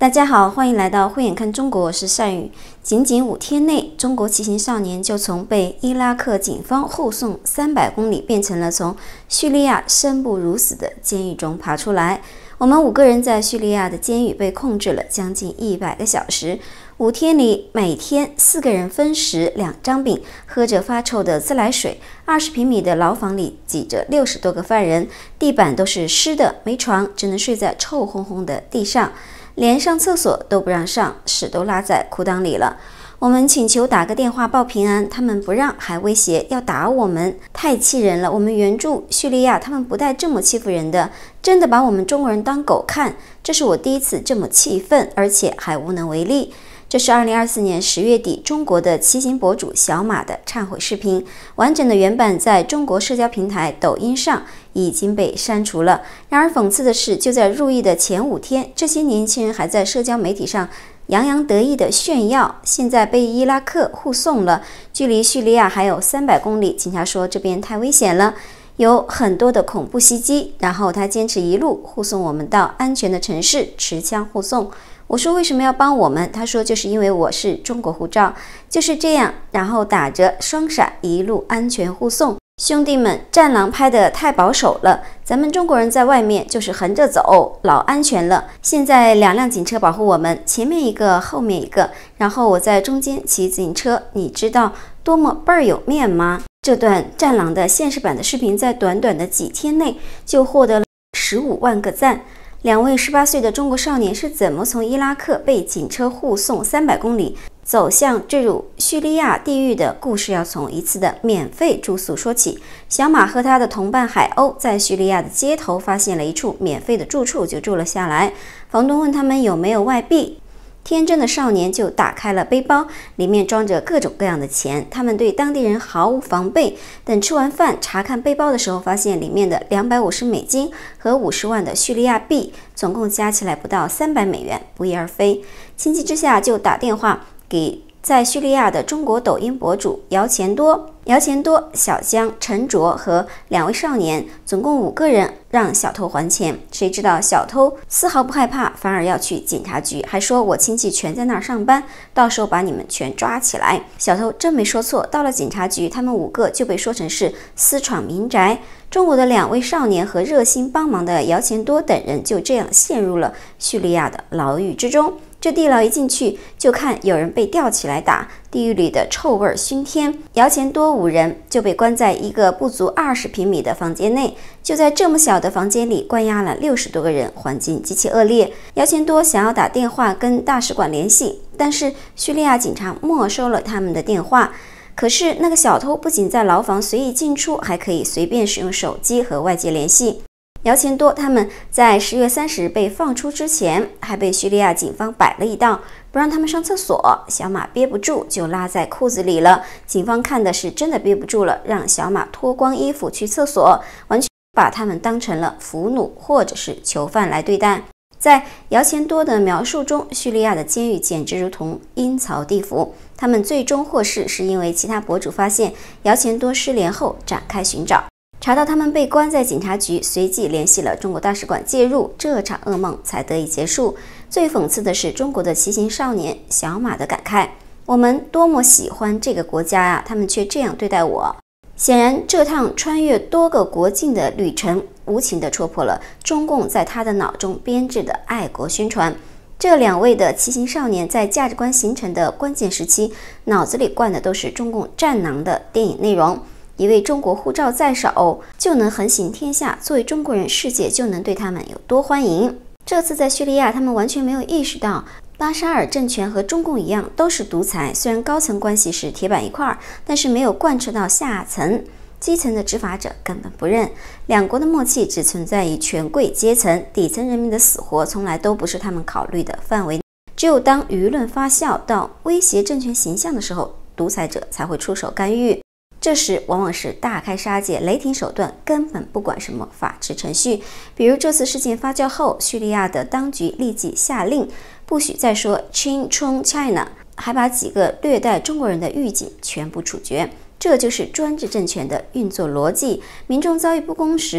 大家好，欢迎来到慧眼看中国，我是善宇。仅仅5天内，中国骑行少年就从被伊拉克警方护送300公里，变成了从叙利亚生不如死的监狱中爬出来。我们5个人在叙利亚的监狱被控制了将近100个小时。5天里，每天4个人分食2张饼，喝着发臭的自来水。20平米的牢房里挤着60多个犯人，地板都是湿的，没床，只能睡在臭烘烘的地上。连上厕所都不让上，屎都拉在裤裆里了。我们请求打个电话报平安，他们不让，还威胁要打我们，太气人了。我们援助叙利亚，他们不带这么欺负人的，真的把我们中国人当狗看。这是我第一次这么气愤，而且还无能为力。这是2024年10月底中国的骑行博主小马的忏悔视频，完整的原版在中国社交平台抖音上已经被删除了。然而讽刺的是，就在入狱的前5天，这些年轻人还在社交媒体上洋洋得意地炫耀，现在被伊拉克护送了，距离叙利亚还有300公里。警察说这边太危险了，有很多的恐怖袭击，然后他坚持一路护送我们到安全的城市，持枪护送。我说为什么要帮我们？他说就是因为我是中国护照，就是这样，然后打着双闪一路安全护送。兄弟们，战狼拍得太保守了，咱们中国人在外面就是横着走，老安全了。现在2辆警车保护我们，前面一个，后面一个，然后我在中间骑自行车，你知道多么倍儿有面吗？这段战狼的现实版的视频在短短的几天内就获得了15万个赞。2位18岁的中国少年是怎么从伊拉克被警车护送300公里走向坠入叙利亚地狱的故事，要从一次的免费住宿说起。小马和他的同伴海鸥在叙利亚的街头发现了一处免费的住处，就住了下来。房东问他们有没有外币，天真的少年就打开了背包，里面装着各种各样的钱。他们对当地人毫无防备。等吃完饭查看背包的时候，发现里面的250美金和50万的叙利亚币，总共加起来不到300美元，不翼而飞。情急之下就打电话给在叙利亚的中国抖音博主姚钱多、小江、陈卓和2位少年，总共5个人，让小偷还钱。谁知道小偷丝毫不害怕，反而要去警察局，还说我亲戚全在那儿上班，到时候把你们全抓起来。小偷真没说错，到了警察局，他们5个就被说成是私闯民宅。中国的2位少年和热心帮忙的姚钱多等人就这样陷入了叙利亚的牢狱之中。这地牢一进去就看有人被吊起来打，地狱里的臭味熏天。姚钱多5人就被关在一个不足20平米的房间内，就在这么小的房间里关押了60多个人，环境极其恶劣。姚钱多想要打电话跟大使馆联系，但是叙利亚警察没收了他们的电话。可是那个小偷不仅在牢房随意进出，还可以随便使用手机和外界联系。姚钱多他们在10月30日被放出之前，还被叙利亚警方摆了一道，不让他们上厕所。小马憋不住就拉在裤子里了，警方看的是真的憋不住了，让小马脱光衣服去厕所，完全把他们当成了俘虏或者是囚犯来对待。在姚钱多的描述中，叙利亚的监狱简直如同阴曹地府。他们最终获释是因为其他博主发现姚钱多失联后展开寻找，查到他们被关在警察局，随即联系了中国大使馆介入，这场噩梦才得以结束。最讽刺的是中国的骑行少年小马的感慨：我们多么喜欢这个国家啊，他们却这样对待我。显然，这趟穿越多个国境的旅程，无情地戳破了中共在他的脑中编制的爱国宣传。这2位的骑行少年在价值观形成的关键时期，脑子里灌的都是中共战狼的电影内容。一位中国护照在手就能横行天下，作为中国人，世界就能对他们有多欢迎。这次在叙利亚，他们完全没有意识到巴沙尔政权和中共一样都是独裁，虽然高层关系是铁板一块，但是没有贯彻到下层，基层的执法者根本不认。2国的默契只存在于权贵阶层，底层人民的死活从来都不是他们考虑的范围。只有当舆论发酵到威胁政权形象的时候，独裁者才会出手干预。这时往往是大开杀戒，雷霆手段，根本不管什么法治程序。比如这次事件发酵后，叙利亚的当局立即下令不许再说 Chin Chong China， 还把几个虐待中国人的狱警全部处决。这就是专制政权的运作逻辑。民众遭遇不公时，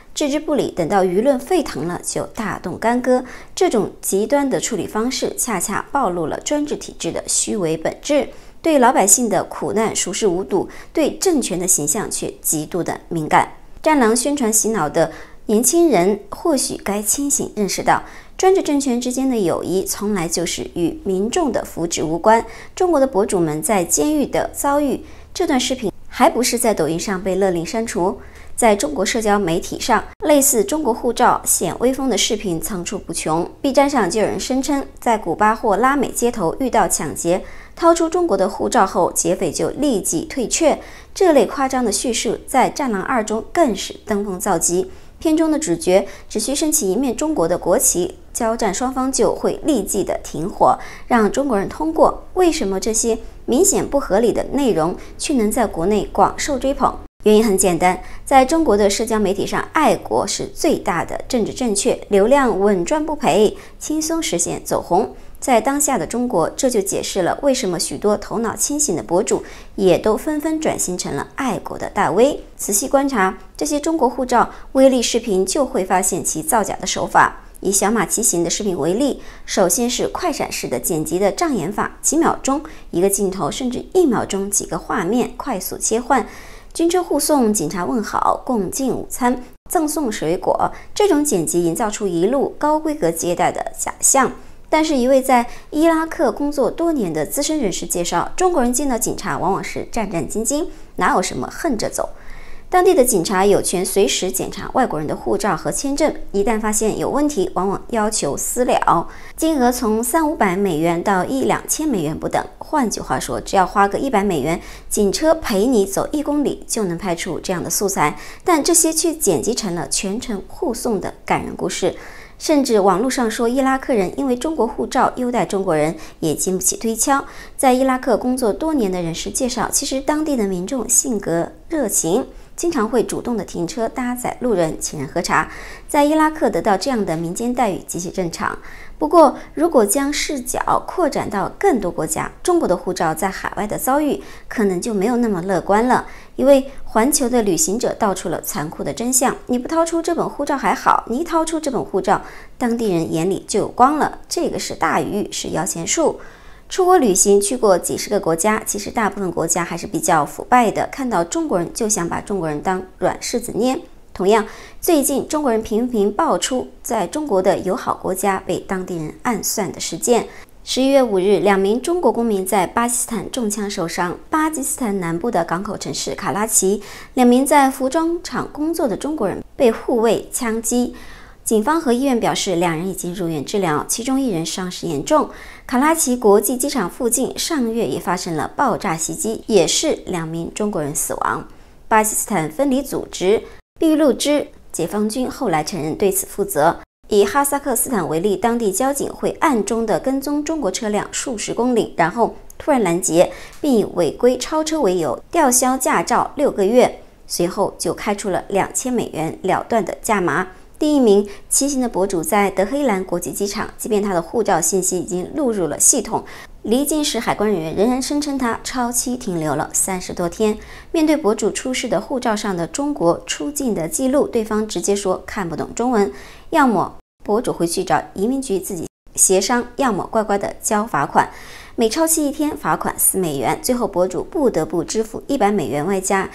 置之不理，等到舆论沸腾了就大动干戈。这种极端的处理方式，恰恰暴露了专制体制的虚伪本质。对老百姓的苦难熟视无睹，对政权的形象却极度的敏感。战狼宣传洗脑的年轻人或许该清醒认识到，专制政权之间的友谊从来就是与民众的福祉无关。中国的博主们在监狱的遭遇，这段视频还不是在抖音上被勒令删除。在中国社交媒体上，类似中国护照显威风的视频层出不穷。B 站上就有人声称，在古巴或拉美街头遇到抢劫，掏出中国的护照后，劫匪就立即退却。这类夸张的叙述在《战狼2》中更是登峰造极。片中的主角只需升起一面中国的国旗，交战双方就会立即的停火，让中国人通过。为什么这些明显不合理的内容却能在国内广受追捧？原因很简单，在中国的社交媒体上，爱国是最大的政治正确，流量稳赚不赔，轻松实现走红。在当下的中国，这就解释了为什么许多头脑清醒的博主也都纷纷转型成了爱国的大 V。仔细观察这些中国护照微粒视频，就会发现其造假的手法。以小马骑行的视频为例，首先是快闪式的剪辑的障眼法，几秒钟一个镜头，甚至1秒钟几个画面快速切换。军车护送，警察问好，共进午餐，赠送水果，这种剪辑营造出一路高规格接待的假象。但是一位在伊拉克工作多年的资深人士介绍，中国人见到警察往往是战战兢兢，哪有什么横着走。当地的警察有权随时检查外国人的护照和签证，一旦发现有问题，往往要求私了，金额从300-500美元到1-2千美元不等。换句话说，只要花个100美元，警车陪你走1公里就能拍出这样的素材，但这些却剪辑成了全程护送的感人故事。甚至网络上说伊拉克人因为中国护照优待中国人，也经不起推敲。在伊拉克工作多年的人士介绍，其实当地的民众性格热情，经常会主动的停车搭载路人，请人喝茶。在伊拉克得到这样的民间待遇极其正常。不过，如果将视角扩展到更多国家，中国的护照在海外的遭遇可能就没有那么乐观了。一位环球的旅行者道出了残酷的真相：你不掏出这本护照还好，你一掏出这本护照，当地人眼里就有光了。这个是大鱼，是摇钱树。出国旅行去过几十个国家，其实大部分国家还是比较腐败的，看到中国人就想把中国人当软柿子捏。同样，最近中国人频频爆出在中国的友好国家被当地人暗算的事件。11月5日，2名中国公民在巴基斯坦中枪受伤。巴基斯坦南部的港口城市卡拉奇，2名在服装厂工作的中国人被护卫枪击。警方和医院表示，2人已经入院治疗，其中1人伤势严重。卡拉奇国际机场附近上月也发生了爆炸袭击，也是2名中国人死亡。巴基斯坦分离组织俾路支解放军后来承认对此负责。以哈萨克斯坦为例，当地交警会暗中的跟踪中国车辆数十公里，然后突然拦截，并以违规超车为由吊销驾照6个月，随后就开出了2000美元了断的价码。第1名骑行的博主在德黑兰国际机场，即便他的护照信息已经录入了系统，离境时海关人员仍然声称他超期停留了30多天。面对博主出示的护照上的中国出境的记录，对方直接说看不懂中文，要么博主回去找移民局自己协商，要么乖乖的交罚款。每超期1天罚款4美元，最后博主不得不支付100美元外加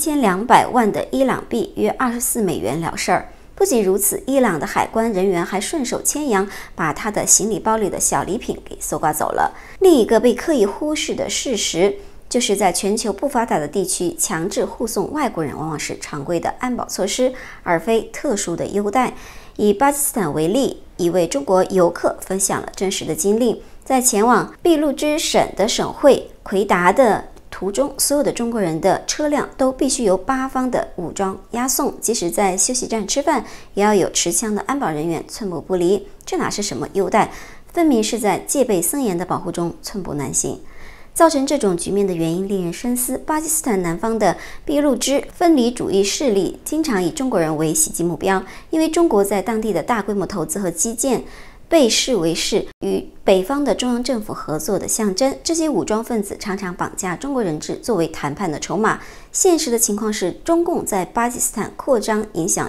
1200万的伊朗币，约24美元了事儿。不仅如此，伊朗的海关人员还顺手牵羊，把他的行李包里的小礼品给搜刮走了。另一个被刻意忽视的事实，就是在全球不发达的地区，强制护送外国人往往是常规的安保措施，而非特殊的优待。以巴基斯坦为例，一位中国游客分享了真实的经历，在前往俾路支省的省会奎达的途中，所有的中国人的车辆都必须由巴方的武装押送，即使在休息站吃饭，也要有持枪的安保人员寸步不离。这哪是什么优待，分明是在戒备森严的保护中寸步难行。造成这种局面的原因令人深思。巴基斯坦南方的俾路支分离主义势力经常以中国人为袭击目标，因为中国在当地的大规模投资和基建被视为是与北方的中央政府合作的象征。这些武装分子常常绑架中国人质作为谈判的筹码。现实的情况是，中共在巴基斯坦扩张影响力，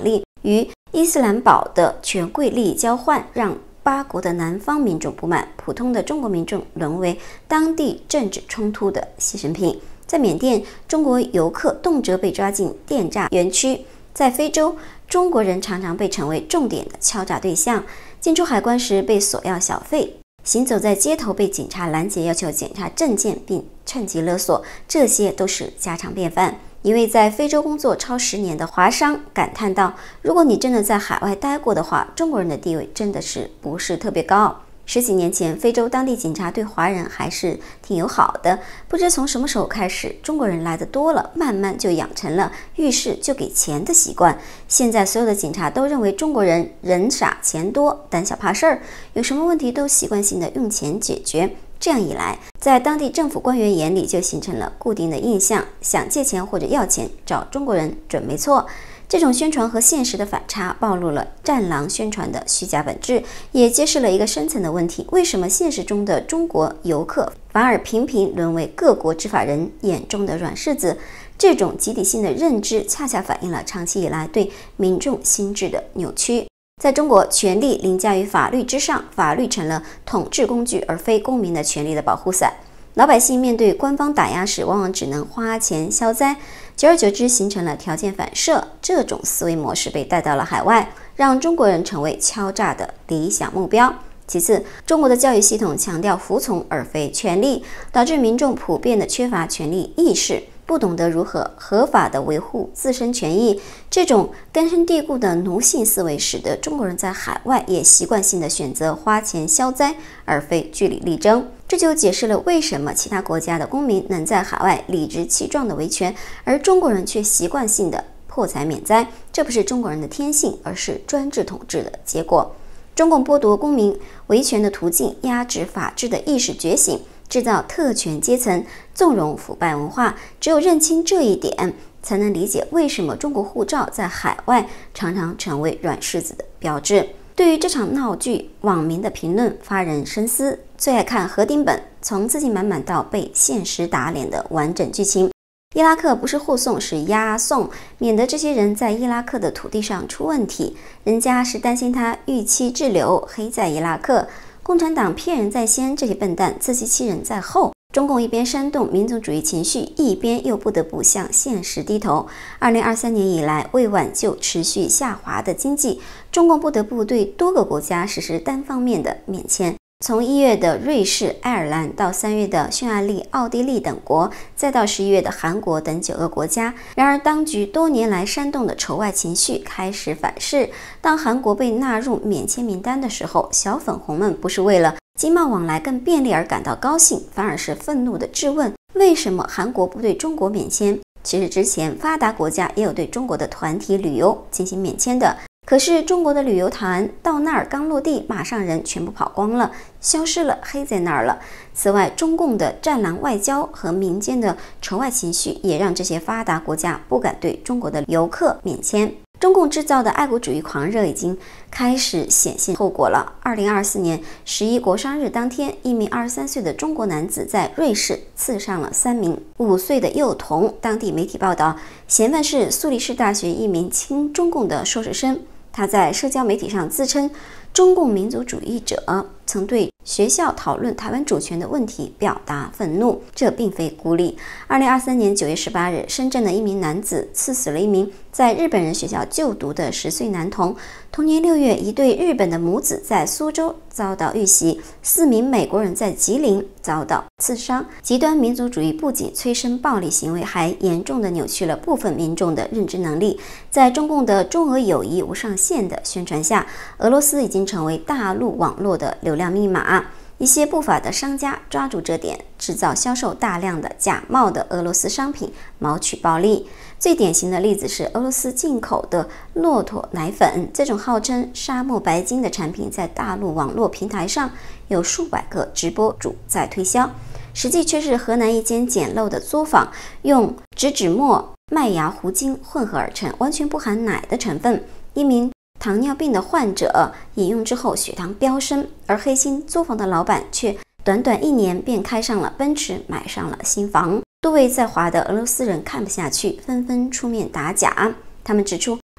与伊斯兰堡的权贵利益交换，让巴国的南方民众不满，普通的中国民众沦为当地政治冲突的牺牲品。在缅甸，中国游客动辄被抓进电诈园区；在非洲，中国人常常被成为重点的敲诈对象，进出海关时被索要小费，行走在街头被警察拦截要求检查证件并趁机勒索，这些都是家常便饭。一位在非洲工作超10年的华商感叹道：“如果你真的在海外待过的话，中国人的地位真的不是特别高。10几年前，非洲当地警察对华人还是挺友好的。不知从什么时候开始，中国人来的多了，慢慢就养成了遇事就给钱的习惯。现在所有的警察都认为中国人人傻钱多，胆小怕事儿，有什么问题都习惯性的用钱解决。这样一来，在当地政府官员眼里就形成了固定的印象，想借钱或者要钱找中国人准没错。这种宣传和现实的反差暴露了战狼宣传的虚假本质，也揭示了一个深层的问题：为什么现实中的中国游客反而频频沦为各国执法人眼中的软柿子？这种集体性的认知恰恰反映了长期以来对民众心智的扭曲。在中国，权力凌驾于法律之上，法律成了统治工具，而非公民的权利的保护伞。老百姓面对官方打压时，往往只能花钱消灾，久而久之形成了条件反射。这种思维模式被带到了海外，让中国人成为敲诈的理想目标。其次，中国的教育系统强调服从而非权利，导致民众普遍的缺乏权利意识，不懂得如何合法的维护自身权益。这种根深蒂固的奴性思维，使得中国人在海外也习惯性的选择花钱消灾，而非据理力争。这就解释了为什么其他国家的公民能在海外理直气壮的维权，而中国人却习惯性的破财免灾。这不是中国人的天性，而是专制统治的结果。中共剥夺公民维权的途径，压制法治的意识觉醒，制造特权阶层，纵容腐败文化。只有认清这一点，才能理解为什么中国护照在海外常常成为软柿子的标志。对于这场闹剧，网民的评论发人深思。最爱看何丁本从自信满满到被现实打脸的完整剧情。伊拉克不是护送，是押送，免得这些人在伊拉克的土地上出问题。人家是担心他逾期滞留，黑在伊拉克。共产党骗人在先，这些笨蛋自欺欺人在后。中共一边煽动民族主义情绪，一边又不得不向现实低头。2023年以来，为挽救持续下滑的经济，中共不得不对多个国家实施单方面的免签。从1月的瑞士、爱尔兰到3月的匈牙利、奥地利等国，再到11月的韩国等9个国家。然而，当局多年来煽动的仇外情绪开始反噬。当韩国被纳入免签名单的时候，小粉红们不是为了经贸往来更便利而感到高兴，反而是愤怒地质问：为什么韩国不对中国免签？其实之前发达国家也有对中国的团体旅游进行免签的。可是中国的旅游团到那儿刚落地，马上人全部跑光了，消失了，黑在那儿了。此外，中共的战狼外交和民间的仇外情绪，也让这些发达国家不敢对中国的游客免签。中共制造的爱国主义狂热已经开始显现后果了。2024年11国殇日当天，一名23岁的中国男子在瑞士刺伤了3名5岁的幼童。当地媒体报道，嫌犯是苏黎世大学一名亲中共的硕士生。他在社交媒体上自称中共民族主义者，曾对学校讨论台湾主权的问题表达愤怒，这并非孤立。2023年9月18日，深圳的一名男子刺死了一名在日本人学校就读的10岁男童。同年6月，一对日本的母子在苏州遭到遇袭，4名美国人在吉林遭到刺伤。极端民族主义不仅催生暴力行为，还严重地扭曲了部分民众的认知能力。在中共的中俄友谊无上限的宣传下，俄罗斯已经成为大陆网络的流量密码。一些不法的商家抓住这点，制造销售大量的假冒的俄罗斯商品，谋取暴利。最典型的例子是俄罗斯进口的骆驼奶粉，这种号称沙漠白金的产品，在大陆网络平台上有数百个直播主在推销，实际却是河南一间简陋的作坊用植脂末、麦芽糊精混合而成，完全不含奶的成分。一名糖尿病的患者饮用之后血糖飙升，而黑心作坊的老板却短短1年便开上了奔驰，买上了新房。多位在华的俄罗斯人看不下去，纷纷出面打假。他们指出，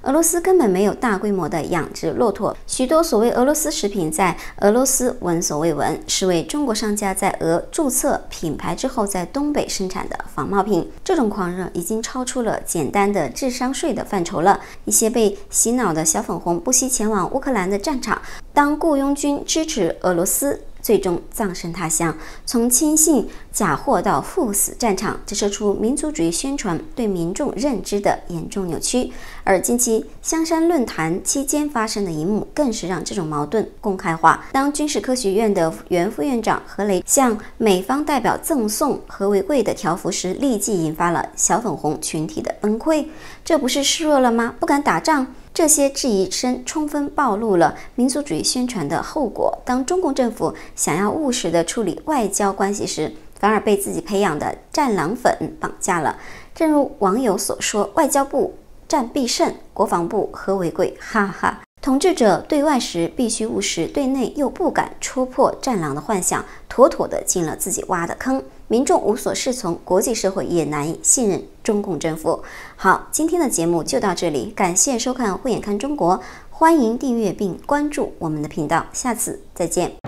俄罗斯根本没有大规模的养殖骆驼，许多所谓俄罗斯食品在俄罗斯闻所未闻，是为中国商家在俄注册品牌之后在东北生产的仿冒品。这种狂热已经超出了简单的智商税的范畴了。一些被洗脑的小粉红不惜前往乌克兰的战场当雇佣军，支持俄罗斯，最终葬身他乡，从轻信假货到赴死战场，折射出民族主义宣传对民众认知的严重扭曲。而近期香山论坛期间发生的一幕，更是让这种矛盾公开化。当军事科学院的原副院长何雷向美方代表赠送何为贵的条幅时，立即引发了小粉红群体的崩溃。这不是示弱了吗？不敢打仗？这些质疑声充分暴露了民族主义宣传的后果。当中共政府想要务实地处理外交关系时，反而被自己培养的战狼粉绑架了。正如网友所说，外交部战必胜，国防部何为贵，哈哈。统治者对外时必须务实，对内又不敢戳破战狼的幻想，妥妥的进了自己挖的坑。民众无所适从，国际社会也难以信任中共政府。好，今天的节目就到这里，感谢收看《慧眼看中国》，欢迎订阅并关注我们的频道，下次再见。